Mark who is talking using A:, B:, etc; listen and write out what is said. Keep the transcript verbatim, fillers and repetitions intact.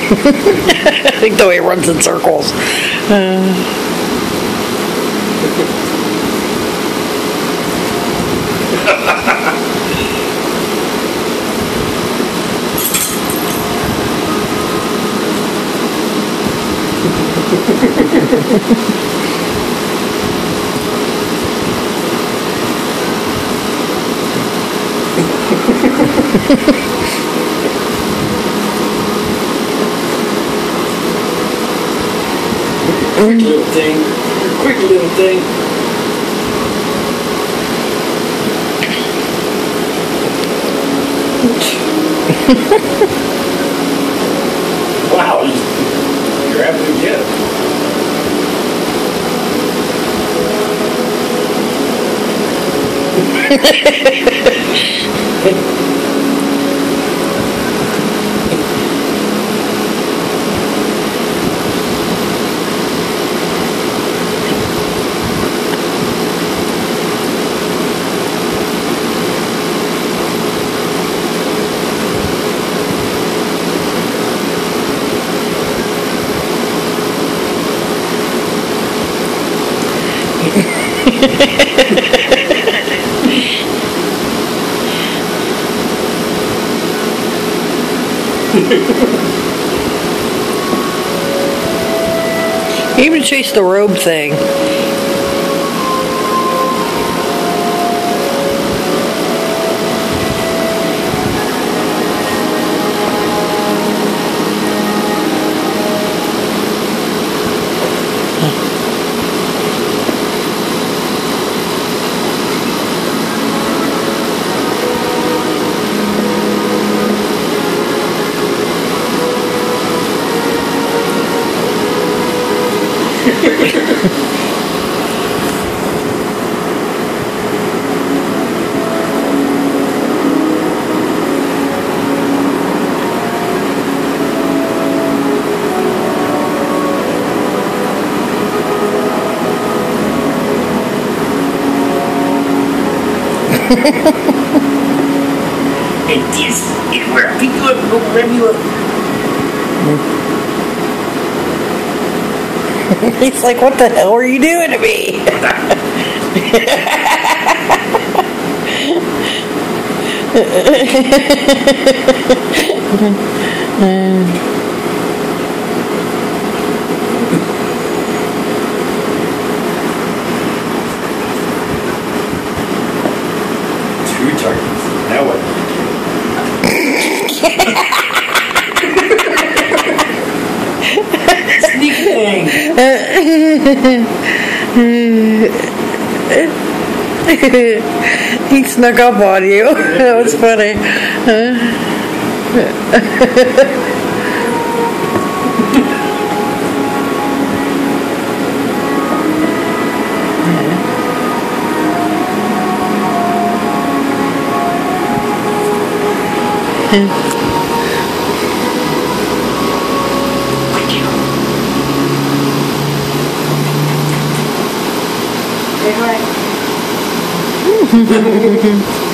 A: I think the way it runs in circles. Uh,
B: Quick little thing. Quick little thing. Wow, you're having a gift.
A: He even chased the robe thing.
B: And this is where people will run you up.
A: He's like, what the hell are you doing to me?
B: Two targets. Now what? Sneaking.
A: He snuck up on you. That was funny.
C: Say hi.